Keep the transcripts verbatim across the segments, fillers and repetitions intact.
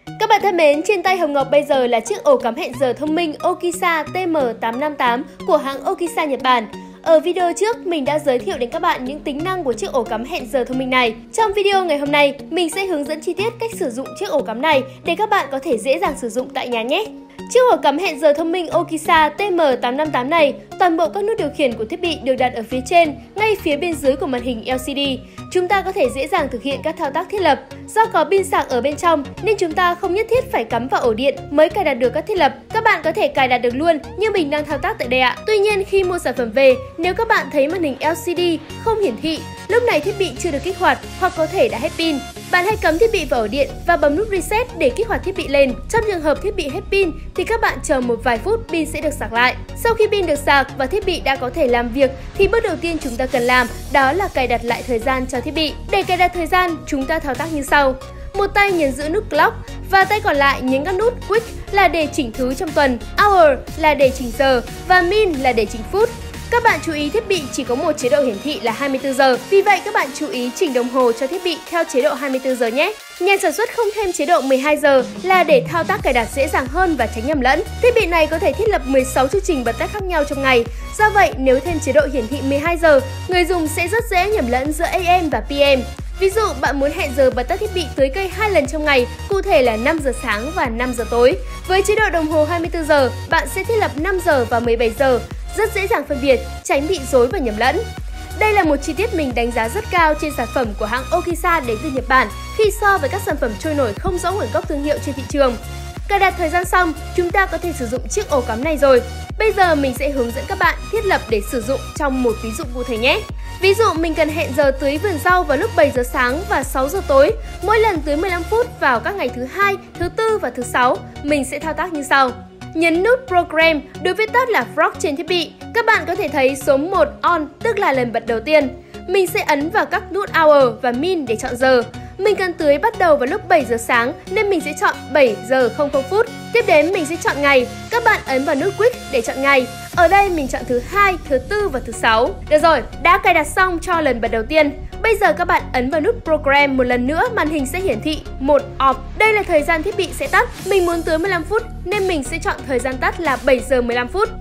Các bạn thân mến, trên tay Hồng Ngọc bây giờ là chiếc ổ cắm hẹn giờ thông minh Okisa T M tám năm tám của hãng Okisa Nhật Bản. Ở video trước, mình đã giới thiệu đến các bạn những tính năng của chiếc ổ cắm hẹn giờ thông minh này. Trong video ngày hôm nay, mình sẽ hướng dẫn chi tiết cách sử dụng chiếc ổ cắm này để các bạn có thể dễ dàng sử dụng tại nhà nhé. Chiếc ổ cắm hẹn giờ thông minh Okisa T M tám năm tám này, toàn bộ các nút điều khiển của thiết bị được đặt ở phía trên, ngay phía bên dưới của màn hình L C D. Chúng ta có thể dễ dàng thực hiện các thao tác thiết lập. Do có pin sạc ở bên trong nên chúng ta không nhất thiết phải cắm vào ổ điện mới cài đặt được các thiết lập. Các bạn có thể cài đặt được luôn như mình đang thao tác tại đây ạ. Tuy nhiên khi mua sản phẩm về, nếu các bạn thấy màn hình L C D không hiển thị, lúc này thiết bị chưa được kích hoạt hoặc có thể đã hết pin, bạn hãy cắm thiết bị vào ổ điện và bấm nút Reset để kích hoạt thiết bị lên. Trong trường hợp thiết bị hết pin thì các bạn chờ một vài phút pin sẽ được sạc lại. Sau khi pin được sạc và thiết bị đã có thể làm việc thì bước đầu tiên chúng ta cần làm đó là cài đặt lại thời gian cho thiết bị. Để cài đặt thời gian, chúng ta thao tác như sau. Một tay nhấn giữ nút Clock và tay còn lại nhấn các nút Quick là để chỉnh thứ trong tuần, Hour là để chỉnh giờ và Min là để chỉnh phút. Các bạn chú ý thiết bị chỉ có một chế độ hiển thị là hai mươi tư giờ, vì vậy các bạn chú ý chỉnh đồng hồ cho thiết bị theo chế độ hai mươi tư giờ nhé. Nhà sản xuất không thêm chế độ mười hai giờ là để thao tác cài đặt dễ dàng hơn và tránh nhầm lẫn. Thiết bị này có thể thiết lập mười sáu chương trình bật tắt khác nhau trong ngày. Do vậy, nếu thêm chế độ hiển thị mười hai giờ, người dùng sẽ rất dễ nhầm lẫn giữa A M và P M. Ví dụ, bạn muốn hẹn giờ bật tắt thiết bị tưới cây hai lần trong ngày, cụ thể là năm giờ sáng và năm giờ tối. Với chế độ đồng hồ hai mươi tư giờ, bạn sẽ thiết lập năm giờ và mười bảy giờ. Rất dễ dàng phân biệt, tránh bị rối và nhầm lẫn. Đây là một chi tiết mình đánh giá rất cao trên sản phẩm của hãng Okisa đến từ Nhật Bản khi so với các sản phẩm trôi nổi không rõ nguồn gốc thương hiệu trên thị trường. Cài đặt thời gian xong, chúng ta có thể sử dụng chiếc ổ cắm này rồi. Bây giờ mình sẽ hướng dẫn các bạn thiết lập để sử dụng trong một ví dụ cụ thể nhé. Ví dụ mình cần hẹn giờ tưới vườn rau vào lúc bảy giờ sáng và sáu giờ tối, mỗi lần tưới mười lăm phút vào các ngày thứ hai, thứ tư và thứ sáu. Mình sẽ thao tác như sau. Nhấn nút Program, được viết tắt là Frog trên thiết bị. Các bạn có thể thấy số một On, tức là lần bật đầu tiên. Mình sẽ ấn vào các nút Hour và Min để chọn giờ. Mình cần tưới bắt đầu vào lúc bảy giờ sáng nên mình sẽ chọn bảy giờ không không phút. Tiếp đến mình sẽ chọn ngày. Các bạn ấn vào nút Quick để chọn ngày. Ở đây mình chọn thứ hai, thứ tư và thứ sáu. Được rồi, đã cài đặt xong cho lần bật đầu tiên. Bây giờ các bạn ấn vào nút Program một lần nữa, màn hình sẽ hiển thị một Off. Đây là thời gian thiết bị sẽ tắt. Mình muốn tưới mười lăm phút nên mình sẽ chọn thời gian tắt là bảy giờ mười lăm phút.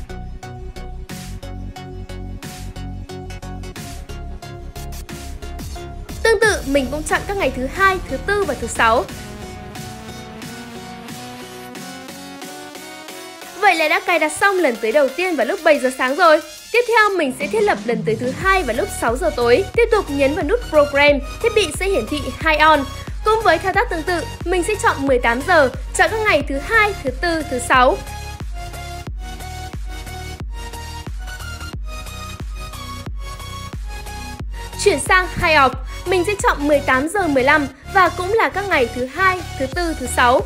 Tương tự, mình cũng chọn các ngày thứ hai, thứ tư và thứ sáu. Vậy là đã cài đặt xong lần tưới đầu tiên vào lúc bảy giờ sáng rồi. Tiếp theo mình sẽ thiết lập lần tưới thứ hai vào lúc sáu giờ tối. Tiếp tục nhấn vào nút Program, thiết bị sẽ hiển thị hai On. Cũng với thao tác tương tự, mình sẽ chọn mười tám giờ, chọn các ngày thứ hai, thứ tư, thứ sáu. Chuyển sang hai Off, mình sẽ chọn mười tám giờ mười lăm và cũng là các ngày thứ hai, thứ tư, thứ sáu.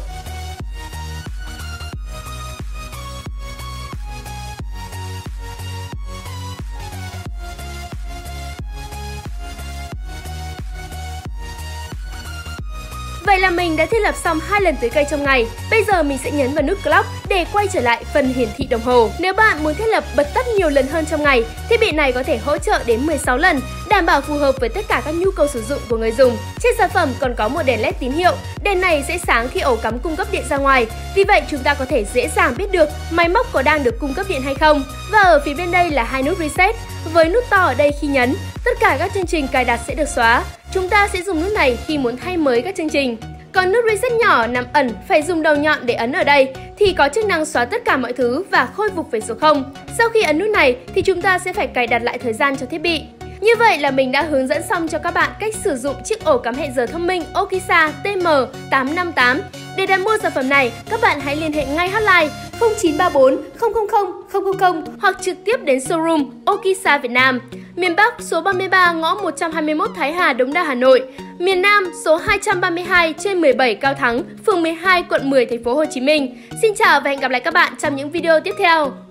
Vậy là mình đã thiết lập xong hai lần tưới cây trong ngày. Bây giờ mình sẽ nhấn vào nút Clock để quay trở lại phần hiển thị đồng hồ. Nếu bạn muốn thiết lập bật tắt nhiều lần hơn trong ngày, thiết bị này có thể hỗ trợ đến mười sáu lần, đảm bảo phù hợp với tất cả các nhu cầu sử dụng của người dùng. Trên sản phẩm còn có một đèn led tín hiệu. Đèn này sẽ sáng khi ổ cắm cung cấp điện ra ngoài. Vì vậy chúng ta có thể dễ dàng biết được máy móc có đang được cung cấp điện hay không. Và ở phía bên đây là hai nút Reset. Với nút to ở đây khi nhấn, tất cả các chương trình cài đặt sẽ được xóa. Chúng ta sẽ dùng nút này khi muốn thay mới các chương trình. Còn nút Reset nhỏ nằm ẩn phải dùng đầu nhọn để ấn ở đây thì có chức năng xóa tất cả mọi thứ và khôi phục về số không. Sau khi ấn nút này thì chúng ta sẽ phải cài đặt lại thời gian cho thiết bị. Như vậy là mình đã hướng dẫn xong cho các bạn cách sử dụng chiếc ổ cắm hẹn giờ thông minh Okisa T M tám năm tám. Để đặt mua sản phẩm này, các bạn hãy liên hệ ngay hotline không chín ba bốn không không không không không không hoặc trực tiếp đến showroom Okisa Việt Nam. Miền Bắc số ba mươi ba ngõ một trăm hai mươi mốt Thái Hà, Đống Đa, Hà Nội. Miền Nam số hai trăm ba mươi hai trên mười bảy Cao Thắng, phường mười hai, quận mười, thành phố Hồ Chí Minh. Xin chào và hẹn gặp lại các bạn trong những video tiếp theo.